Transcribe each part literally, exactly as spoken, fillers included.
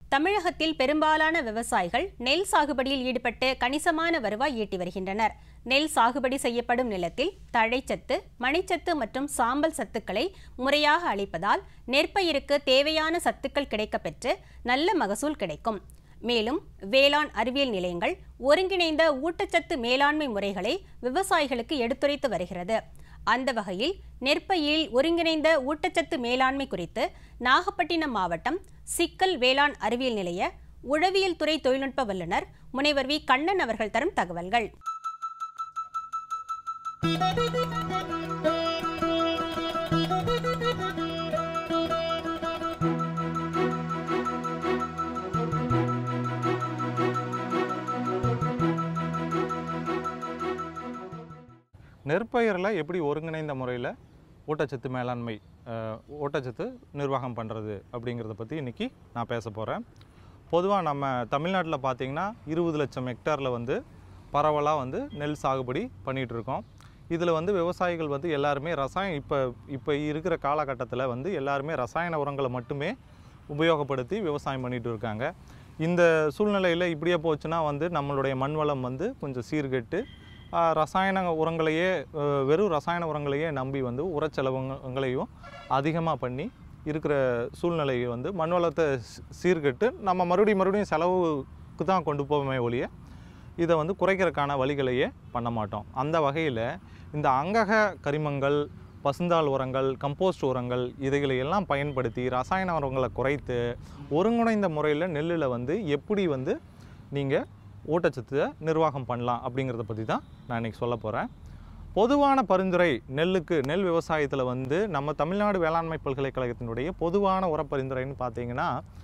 தமிழகத்தில் பெரும்பாலான விவசாயிகள் நெல் சாகுபடியில் ஈடுபட்டு கணிசமான வருவாய் ஈட்டி வருகின்றனர். நெல் சாகுபடி செய்யப்படும் நிலத்தில் தழைச்சத்து, மணிச்சத்து மற்றும் சாம்பல் சத்துக்களை முறையாக அளிப்பதால் நெற்பயிருக்கு தேவையான சத்துக்கள் கிடைக்கப்பெற்று நல்ல மகசூல் கிடைக்கும். மேலும் வேளாண் அறிவியல் நிலையங்கள் ஒருங்கிணைந்த ஊட்டச்சத்து மேலாண்மை முறைகளை விவசாயிகளுக்கு எடுத்துரைத்து வருகிறது. அந்த வகையில் நெற்பயிரில் ஒருங்கிணைந்த ஊட்டச்சத்து மேலாண்மை குறித்து நாகப்பட்டினம் மாவட்டம் சிக்கல் வேளாண் அறிவியல் நிலைய உழவியல் துறை தொழில்நுட்ப வல்லுநர் முனைவர் வி கண்ணன் அவர்கள் தரும் தகவல்கள். நெற்பயிரில் எப்படி ஒருங்கிணைந்த முறையில் ஊட்டச்சத்து மேலாண்மை ஊட்டச்சத்து நிர்வாகம் பண்ணுறது அப்படிங்கிறத பற்றி இன்றைக்கி நான் பேச போகிறேன். பொதுவாக நம்ம தமிழ்நாட்டில் பார்த்திங்கன்னா இருபது லட்சம் ஹெக்டாரில் வந்து பரவலாக வந்து நெல் சாகுபடி பண்ணிகிட்ருக்கோம். இதில் வந்து விவசாயிகள் வந்து எல்லாருமே ரசாயன இப்போ இப்போ இருக்கிற காலகட்டத்தில் வந்து எல்லாருமே ரசாயன உரங்களை மட்டுமே உபயோகப்படுத்தி விவசாயம் பண்ணிகிட்டு இருக்காங்க. இந்த சூழ்நிலையில் இப்படியே போச்சுன்னா வந்து நம்மளுடைய மண் வளம் வந்து கொஞ்சம் சீர்கெட்டு ரசாயன உரங்களையே வெறும் ரசாயன உரங்களையே நம்பி வந்து உரச்செலவுங்களையும் அதிகமாக பண்ணி இருக்கிற சூழ்நிலையை வந்து மண் வளத்தை சீர்கெட்டு நம்ம மறுபடியும் மறுபடியும் செலவுக்கு தான் கொண்டு போவோமே ஒழிய இதை வந்து குறைக்கிறதுக்கான வழிகளையே பண்ண மாட்டோம். அந்த வகையில் இந்த அங்கக கரிமங்கள், பசுந்தாள் உரங்கள், கம்போஸ்ட் உரங்கள் இதைகளை எல்லாம் பயன்படுத்தி ரசாயன உரங்களை குறைத்து ஒருங்கிணைந்த முறையில் நெல்லில் வந்து எப்படி வந்து நீங்கள் ஊட்டச்சத்தை நிர்வாகம் பண்ணலாம் அப்படிங்கிறத பற்றி தான் நான் இன்றைக்கி சொல்ல போகிறேன். பொதுவான பரிந்துரை நெல்லுக்கு நெல் விவசாயத்தில் வந்து நம்ம தமிழ்நாடு வேளாண்மை பல்கலைக்கழகத்தினுடைய பொதுவான உர பரிந்துரைன்னு பார்த்தீங்கன்னா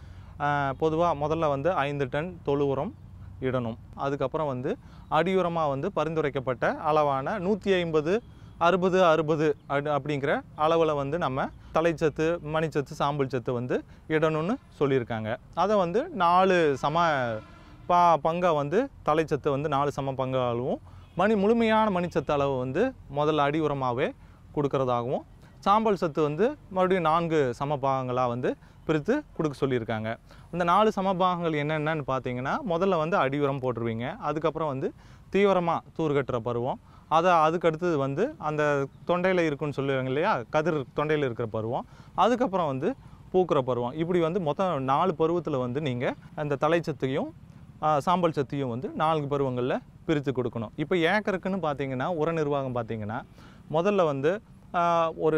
பொதுவாக முதல்ல வந்து ஐந்து டன் தொழு உரம் இடணும். அதுக்கப்புறம் வந்து அடியுரமாக வந்து பரிந்துரைக்கப்பட்ட அளவான நூற்றி ஐம்பது அறுபது அறுபது அப்படிங்கிற அளவில் வந்து நம்ம தலைச்சத்து, மணிச்சத்து, சாம்பல் சத்து வந்து இடணும்னு சொல்லியிருக்காங்க. அதை வந்து நாலு சம பா பங்கை வந்து தலைச்சத்தை வந்து நாலு சம பங்காகவும் மணி முழுமையான மணிச்சத்து அளவு வந்து முதல்ல அடி உரமாகவே கொடுக்கறதாகவும் சாம்பல் சத்து வந்து மறுபடியும் நான்கு சம பாகங்களாக வந்து பிரித்து கொடுக்க சொல்லியிருக்காங்க. அந்த நாலு சமபாகங்கள் என்னென்னு பார்த்தீங்கன்னா முதல்ல வந்து அடி உரம் போட்டுருவீங்க. அதுக்கப்புறம் வந்து தீவிரமாக தூர்கட்டுற பருவம், அதை அதுக்கடுத்தது வந்து அந்த தொண்டையில் இருக்குன்னு சொல்லுவாங்க இல்லையா, கதிர் தொண்டையில் இருக்கிற பருவம், அதுக்கப்புறம் வந்து பூக்கிற பருவம். இப்படி வந்து மொத்தம் நாலு பருவத்தில் வந்து நீங்கள் அந்த தலைச்சத்தையும் சாம்பல் சத்தையும் வந்து நான்கு பருவங்களில் பிரித்து கொடுக்கணும். இப்போ ஏக்கருக்குன்னு பார்த்தீங்கன்னா உர நிர்வாகம் பார்த்தீங்கன்னா முதல்ல வந்து ஒரு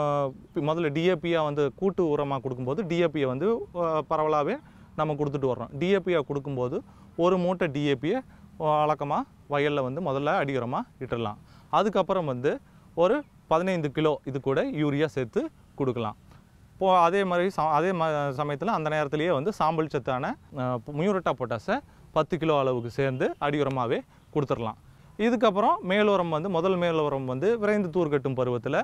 முதல்ல டிஏபியாக வந்து கூட்டு உரமாக கொடுக்கும்போது டிஏபியை வந்து பரவலாகவே நம்ம கொடுத்துட்டு வர்றோம். டிஏபியாக கொடுக்கும்போது ஒரு மூட்டை டிஏபியை வழக்கமாக வயலில் வந்து முதல்ல அடி உரமாக இட்டுடலாம். அதுக்கப்புறம் வந்து ஒரு பதினைந்து கிலோ இது கூட யூரியா சேர்த்து கொடுக்கலாம். இப்போது அதே மாதிரி சா அதே ம சமயத்தில் அந்த நேரத்துலேயே வந்து சாம்பல் சத்தான மியூரட்டா பொட்டாஸை பத்து கிலோ அளவுக்கு சேர்ந்து அடியுரமாகவே கொடுத்துடலாம். இதுக்கப்புறம் மேலுரம் வந்து முதல் மேலுரம் வந்து விரைந்து தூர்கட்டும் பருவத்தில்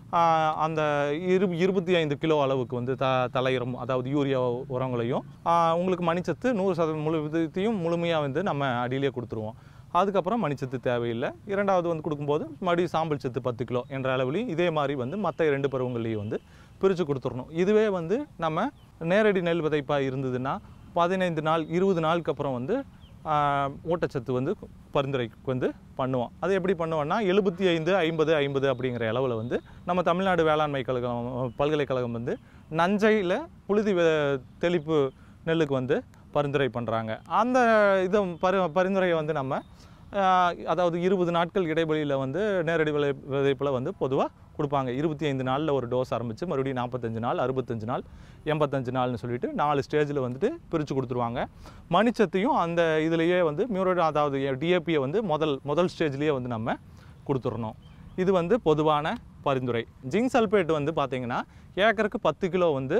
அந்த இரு இருபத்தி ஐந்து கிலோ அளவுக்கு வந்து த தலையுரம் அதாவது யூரியா உரங்களையும் உங்களுக்கு மணிச்சத்து நூறு சதவீதம் முழு விதத்தையும் முழுமையாக வந்து நம்ம அடியிலே கொடுத்துருவோம். அதுக்கப்புறம் மணிச்சத்து தேவையில்லை. இரண்டாவது வந்து கொடுக்கும்போது மறுபடியும் சாம்பல் சத்து பத்து கிலோ என்ற அளவுலையும் இதே மாதிரி வந்து மற்ற இரண்டு பருவங்களையும் வந்து பிரித்து கொடுத்துடணும். இதுவே வந்து நம்ம நேரடி நெல் விதைப்பாக இருந்ததுன்னா பதினைந்து நாள் இருபது நாளுக்கு அப்புறம் வந்து ஊட்டச்சத்து வந்து பரிந்துரைக்கு வந்து பண்ணுவோம். அது எப்படி பண்ணுவோம்னா எழுபத்தி ஐந்து ஐம்பது ஐம்பது அப்படிங்கிற அளவில் வந்து நம்ம தமிழ்நாடு வேளாண்மை கழகம் பல்கலைக்கழகம் வந்து நஞ்சையில் புழுதி தெளிப்பு நெல்லுக்கு வந்து பரிந்துரை பண்ணுறாங்க. அந்த இதை பரி பரிந்துரையை வந்து நம்ம அதாவது இருபது நாட்கள் இடைவெளியில் வந்து நேரடி விளை விதைப்பில் வந்து பொதுவாக கொடுப்பாங்க. இருபத்தி ஐந்து நாளில் ஒரு டோஸ் ஆரம்பித்து மறுபடியும் நாற்பத்தஞ்சு நாள் அறுபத்தஞ்சு நாள் எண்பத்தஞ்சு நாள்னு சொல்லிட்டு நாலு ஸ்டேஜில் வந்துட்டு பிரித்து கொடுத்துருவாங்க. மணிச்சத்தையும் அந்த இதிலேயே வந்து மியூரேட் அதாவது டிஏபியை வந்து முதல் முதல் ஸ்டேஜ்லேயே வந்து நம்ம கொடுத்துடணும். இது வந்து பொதுவான பரிந்துரை. ஜிங்க் சல்பேட் வந்து பார்த்திங்கன்னா ஏக்கருக்கு பத்து கிலோ வந்து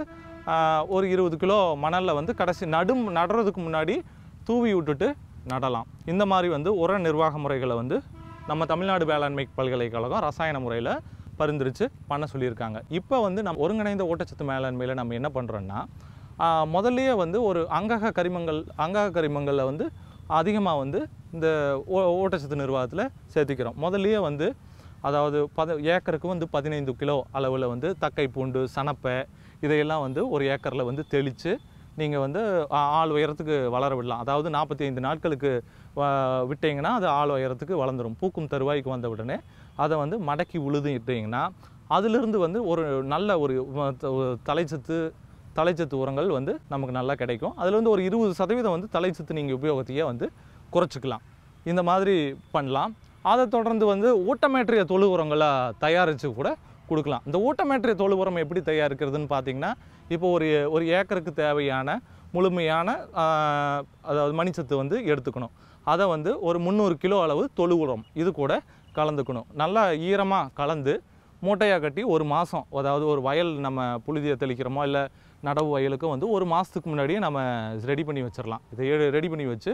ஒரு இருபது கிலோ மணலில் வந்து கடைசி நடும் நடுறதுக்கு முன்னாடி தூவி விட்டுட்டு நடலாம். இந்த மாதிரி வந்து உர நிர்வாக முறைகளை வந்து நம்ம தமிழ்நாடு வேளாண்மை பல்கலைக்கழகம் ரசாயன முறையில் பரிந்துரைச்சு பண்ண சொல்லியிருக்காங்க. இப்போ வந்து நம்ம ஒருங்கிணைந்த ஊட்டச்சத்து மேலாண்மையில் நம்ம என்ன பண்ணுறோன்னா முதல்லையே வந்து ஒரு அங்கக கரிமங்கள் அங்கக கரிமங்களில் வந்து அதிகமாக வந்து இந்த ஊட்டச்சத்து நிர்வாகத்தில் சேர்த்துக்கிறோம். முதல்லையே வந்து அதாவது பத ஏக்கருக்கு வந்து பதினைந்து கிலோ அளவில் வந்து தக்கை பூண்டு, சனப்பை இதையெல்லாம் வந்து ஒரு ஏக்கரில் வந்து தெளித்து நீங்கள் வந்து ஆள் உயரத்துக்கு வளர விடலாம். அதாவது நாற்பத்தி ஐந்து நாட்களுக்கு விட்டிங்கன்னா அது ஆள் உயரத்துக்கு வளர்ந்துடும். பூக்கும் தருவாய்க்கு வந்த உடனே அதை வந்து மடக்கி உழுது இட்டிங்கன்னா அதிலிருந்து வந்து ஒரு நல்ல ஒரு தலைச்சத்து தலைச்சத்து உரங்கள் வந்து நமக்கு நல்லா கிடைக்கும். அதில் வந்து ஒரு இருபது சதவீதம் வந்து தலைச்சத்து நீங்கள் உபயோகத்தையே வந்து குறைச்சிக்கலாம். இந்த மாதிரி பண்ணலாம். அதை தொடர்ந்து வந்து ஊட்டமேற்றிய தொழு உரங்களை தயாரித்து கூட கொடுக்கலாம். இந்த ஊட்டமேற்றிய தொழு உரம் எப்படி தயாரிக்கிறதுன்னு பார்த்தீங்கன்னா, இப்போ ஒரு ஒரு ஏக்கருக்கு தேவையான முழுமையான அதாவது மணிச்சத்து வந்து எடுத்துக்கணும். அதை வந்து ஒரு முந்நூறு கிலோ அளவு தொழு உரம் இது கூட கலந்துக்கணும். நல்லா ஈரமாக கலந்து மூட்டையாக கட்டி ஒரு மாதம், அதாவது ஒரு வயல் நம்ம புழுதியை தெளிக்கிறோமோ இல்லை நடவு வயலுக்கும் வந்து ஒரு மாதத்துக்கு முன்னாடியே நம்ம ரெடி பண்ணி வச்சிடலாம். இதை ரெடி பண்ணி வச்சு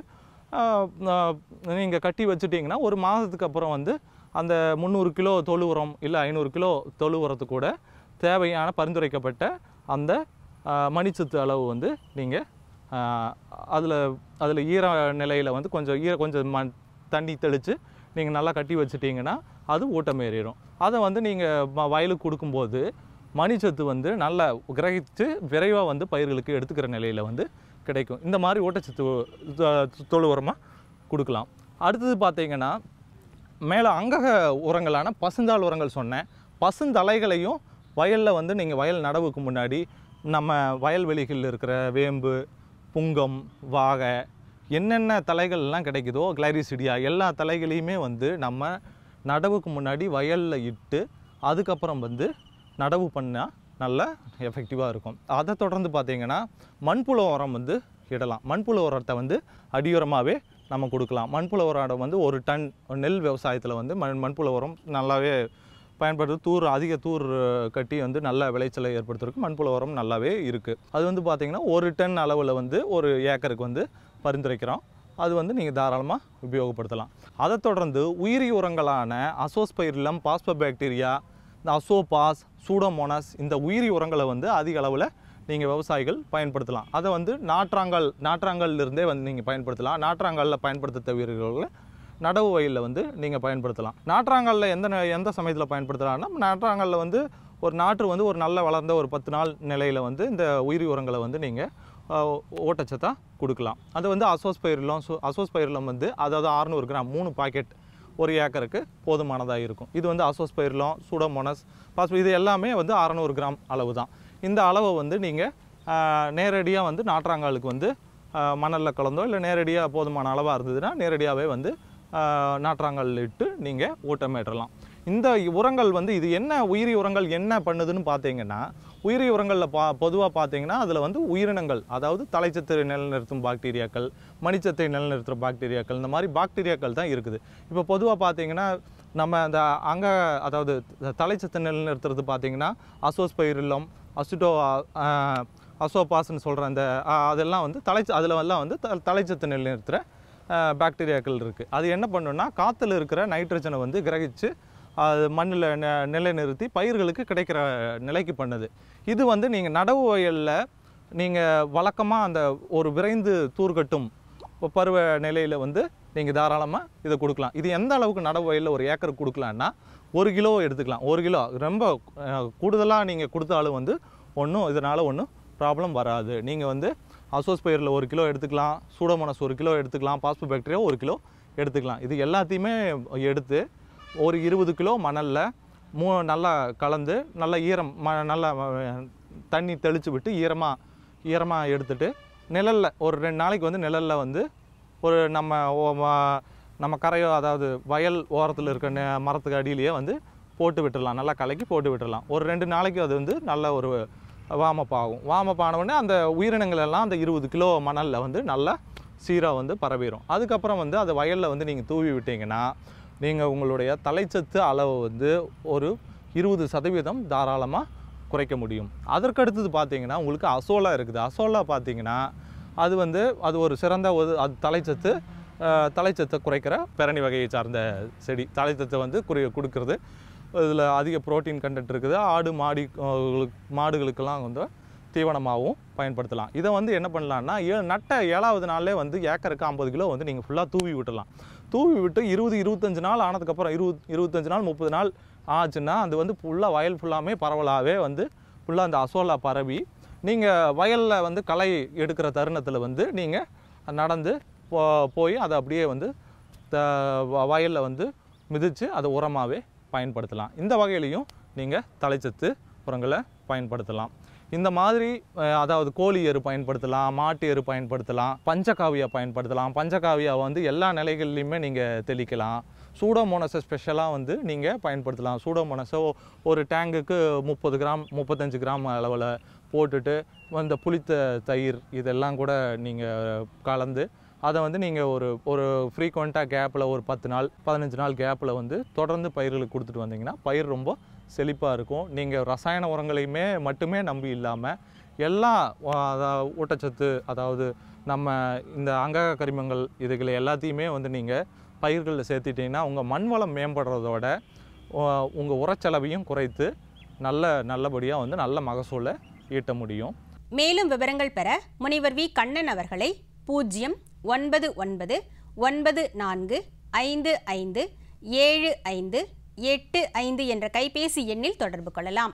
நீங்கள் கட்டி வச்சுட்டிங்கன்னா ஒரு மாதத்துக்கு அப்புறம் வந்து அந்த முந்நூறு கிலோ தொழு உரம் இல்லை ஐநூறு கிலோ தொழு உரத்து கூட தேவையான பரிந்துரைக்கப்பட்ட அந்த மணிச்சத்து அளவு வந்து நீங்கள் அதில் அதில் ஈர நிலையில் வந்து கொஞ்சம் ஈர கொஞ்சம் மண் தண்ணி தெளித்து நீங்கள் நல்லா கட்டி வச்சுட்டிங்கன்னா அது ஊட்டமேறிடும். அதை வந்து நீங்கள் வயலுக்கு கொடுக்கும்போது மணிச்சத்து வந்து நல்லா கிரகித்து விரைவாக வந்து பயிர்களுக்கு எடுத்துக்கிற நிலையில் வந்து கிடைக்கும். இந்த மாதிரி ஊட்டச்சத்து தொழு உரமாக கொடுக்கலாம். அடுத்தது பார்த்தீங்கன்னா, மேலே அங்கக உரங்களான பசுந்தாள் உரங்கள் சொன்னேன். பசுந்தலைகளையும் வயலில் வந்து நீங்கள் வயல் நடவுக்கு முன்னாடி நம்ம வயல்வெளிகளில் இருக்கிற வேம்பு, புங்கம், வாகை என்னென்ன தலைகள்லாம் கிடைக்குதோ கிளைரிசிடியா எல்லா தலைகளையுமே வந்து நம்ம நடவுக்கு முன்னாடி வயலில் இட்டு அதுக்கப்புறம் வந்து நடவு பண்ணால் நல்லா எஃபெக்டிவாக இருக்கும். அதை தொடர்ந்து பார்த்திங்கன்னா மண்புழு உரம் வந்து இடலாம். மண்புழு உரத்தை வந்து அடியுரமாகவே நம்ம கொடுக்கலாம். மண்புழு உரம் வந்து ஒரு டன் நெல் விவசாயத்தில் வந்து மண் மண்புழு உரம் நல்லாவே பயன்படுது. தூர் அதிக தூர் கட்டி வந்து நல்ல விளைச்சலை ஏற்படுத்துறதுக்கு மண்புழு உரம் நல்லாவே இருக்குது. அது வந்து பார்த்திங்கன்னா ஒரு டன் அளவில் வந்து ஒரு ஏக்கருக்கு வந்து பரிந்துரைக்கிறோம். அது வந்து நீங்கள் தாராளமாக உபயோகப்படுத்தலாம். அதை தொடர்ந்து உயிரி உரங்களான அசோஸ்பைரிலம், பாஸ்போபாக்டீரியா, இந்த அசோபாஸ், சூடோமோனாஸ் இந்த உயிரி உரங்களை வந்து அதிக அளவில் நீங்கள் விவசாயிகள் பயன்படுத்தலாம். அதை வந்து நாற்றாங்கால் நாற்றாங்கல்லிருந்தே வந்து நீங்கள் பயன்படுத்தலாம். நாற்றாங்காலில் பயன்படுத்த தவிர்களை நடவு வயலில் வந்து நீங்கள் பயன்படுத்தலாம். நாற்றாங்காலில் எந்த எந்த சமயத்தில் பயன்படுத்தலாம்னா, நாற்றாங்காலில் வந்து ஒரு நாற்று வந்து ஒரு நல்ல வளர்ந்த ஒரு பத்து நாள் நிலையில் வந்து இந்த உயிரி உரங்களை வந்து நீங்கள் ஊட்டச்சத்தாக கொடுக்கலாம். அது வந்து அசோஸ்பைரிலம் அசோஸ்பைரிலம் வந்து அதாவது அறுநூறு கிராம் மூணு பாக்கெட் ஒரு ஏக்கருக்கு போதுமானதாக இருக்கும். இது வந்து அசோஸ்பைரிலம், சூடோமோனாஸ், பாஸ்போ இது எல்லாமே வந்து அறநூறு கிராம் அளவு தான். இந்த அளவை வந்து நீங்கள் நேரடியாக வந்து நாற்றாங்காலுக்கு வந்து மணலில் கலந்தோ இல்லை நேரடியாக போதுமான அளவாக இருந்ததுன்னா நேரடியாகவே வந்து நாற்றாங்கால் இட்டு நீங்கள் ஊட்டமேற்றலாம். இந்த உரங்கள் வந்து இது என்ன உயிரி உரங்கள் என்ன பண்ணுதுன்னு பார்த்தீங்கன்னா, உயிரி உரங்களில் பா பொதுவாக பார்த்தீங்கன்னா அதில் வந்து உயிரினங்கள், அதாவது தலைச்சத்தை நிலைநிறுத்தும் பாக்டீரியாக்கள், மணிச்சத்தை நிலைநிறுத்துகிற பாக்டீரியாக்கள், இந்த மாதிரி பாக்டீரியாக்கள் தான் இருக்குது. இப்போ பொதுவாக பார்த்தீங்கன்னா நம்ம அந்த அங்கே அதாவது தலைச்சத்தை நிலைநிறுத்துறது பார்த்தீங்கன்னா அசோஸ்பைரிலம், அசிட்டோ அசோபாஸ்ன்னு சொல்கிற அந்த அதெல்லாம் வந்து தலை அதில் எல்லாம் வந்து த தலைச்சத்தை நிலைநிறுத்துகிற பாக்டீரியாக்கள் இருக்குது. அது என்ன பண்ணுன்னா காற்றுல இருக்கிற நைட்ரஜனை வந்து கிரகித்து அது மண்ணில் நெ நிலைநிறுத்தி பயிர்களுக்கு கிடைக்கிற நிலைக்கு பண்ணுது. இது வந்து நீங்கள் நடவு வயலில் நீங்கள் வழக்கமாக அந்த ஒரு விரைந்து தூர்கட்டும் பருவ நிலையில் வந்து நீங்கள் தாராளமாக இதை கொடுக்கலாம். இது எந்த அளவுக்கு நடவு வயலில் ஒரு ஏக்கருக்கு கொடுக்கலான்னா ஒரு கிலோ எடுத்துக்கலாம். ஒரு கிலோ ரொம்ப கூடுதலாக நீங்கள் கொடுத்தாலும் வந்து ஒன்றும் இதனால் ஒன்றும் ப்ராப்ளம் வராது. நீங்கள் வந்து அசோஸ்பைரில் ஒரு கிலோ எடுத்துக்கலாம், சூடோமோனாஸ் ஒரு கிலோ எடுத்துக்கலாம், பாஸ்போபாக்டீரியா ஒரு கிலோ எடுத்துக்கலாம். இது எல்லாத்தையுமே எடுத்து ஒரு இருபது கிலோ மணலில் மூ நல்லா கலந்து நல்லா ஈரம் ம நல்லா தண்ணி தெளித்து விட்டு ஈரமாக ஈரமாக எடுத்துகிட்டு நிழலில் ஒரு ரெண்டு நாளைக்கு வந்து நிழலில் வந்து ஒரு நம்ம நம்ம கரையோ அதாவது வயல் ஓரத்தில் இருக்க நெ மரத்துக்கு அடியிலேயே வந்து போட்டு விட்டுடலாம். நல்லா கலக்கி போட்டு விட்டுடலாம். ஒரு ரெண்டு நாளைக்கு அது வந்து நல்ல ஒரு வார்மப் ஆகும். வார்மப் ஆனவுடனே அந்த உயிரினங்கள் எல்லாம் அந்த இருபது கிலோ மணலில் வந்து நல்லா சீராக வந்து பரவிடும். அதுக்கப்புறம் வந்து அதை வயலில் வந்து நீங்கள் தூவி விட்டிங்கன்னா நீங்கள் உங்களுடைய தலைச்சத்து அளவு வந்து ஒரு இருபது சதவீதம் தாராளமாக குறைக்க முடியும். அதற்கடுத்தது பார்த்தீங்கன்னா உங்களுக்கு அசோலா இருக்குது. அசோலா பார்த்தீங்கன்னா அது வந்து அது ஒரு சிறந்த ஒரு அது தலைச்சத்து தலைச்சத்தை குறைக்கிற பெரணி வகையை சார்ந்த செடி. தலைச்சத்தை வந்து குறி கொடுக்கறது இதில் அதிக புரோட்டீன் கண்டென்ட் இருக்குது. ஆடு மாடி மாடுகளுக்கெல்லாம் வந்து தீவனமாகவும் பயன்படுத்தலாம். இதை வந்து என்ன பண்ணலான்னா ஏ நட்ட ஏழாவது நாள்லே வந்து ஏக்கருக்கு ஐம்பது கிலோ வந்து நீங்கள் ஃபுல்லாக தூவி விட்டுடலாம். தூவி விட்டு இருபது இருபத்தஞ்சு நாள் ஆனதுக்கப்புறம் இருபது இருபத்தஞ்சு நாள் முப்பது நாள் ஆச்சுன்னா அது வந்து ஃபுல்லாக வயல் ஃபுல்லாமே பரவலாகவே வந்து ஃபுல்லாக அந்த அசோலா பரவி நீங்கள் வயலில் வந்து களை எடுக்கிற தருணத்தில் வந்து நீங்கள் நடந்து போ போய் அதை அப்படியே வந்து த வயலில் வந்து மிதித்து அதை உரமாகவே பயன்படுத்தலாம். இந்த வகையிலையும் நீங்கள் தழைச்சத்து உரங்களை பயன்படுத்தலாம். இந்த மாதிரி அதாவது கோழி எரு பயன்படுத்தலாம், மாட்டு எரு பயன்படுத்தலாம், பஞ்சகாவியா பயன்படுத்தலாம். பஞ்சகாவியா வந்து எல்லா நிலைகள்லையுமே நீங்கள் தெளிக்கலாம். சூடோமோனஸை ஸ்பெஷலாக வந்து நீங்கள் பயன்படுத்தலாம். சூடோமோனஸை ஒரு டேங்குக்கு முப்பது கிராம் முப்பத்தஞ்சு கிராம் அளவில் போட்டுட்டு இந்த புளித்த தயிர் இதெல்லாம் கூட நீங்கள் கலந்து அதை வந்து நீங்கள் ஒரு ஒரு ஃப்ரீக்வெண்ட்டாக கேப்பில் ஒரு பத்து நாள் பதினஞ்சு நாள் கேப்பில் வந்து தொடர்ந்து பயிர்களுக்கு கொடுத்துட்டு வந்தீங்கன்னா பயிர் ரொம்ப செழிப்பாக இருக்கும். நீங்கள் ரசாயன உரங்களையுமே மட்டுமே நம்பி இல்லாமல் எல்லா ஊட்டச்சத்து அதாவது நம்ம இந்த அங்கக கரிமங்கள் இதுகளை எல்லாத்தையுமே வந்து நீங்கள் பயிர்களில் சேர்த்துட்டிங்கன்னா உங்கள் மண் வளம் மேம்படுறதோட உங்கள் உரச்செலவையும் குறைத்து நல்ல நல்லபடியாக வந்து நல்ல மகசூலை ஈட்ட முடியும். மேலும் விவரங்கள் பெற முனைவர் வி கண்ணன் அவர்களை பூஜ்ஜியம் ஒன்பது ஒன்பது ஒன்பது நான்கு ஐந்து ஐந்து ஏழு ஐந்து எட்டு ஐந்து என்ற கைபேசி எண்ணில் தொடர்பு கொள்ளலாம்.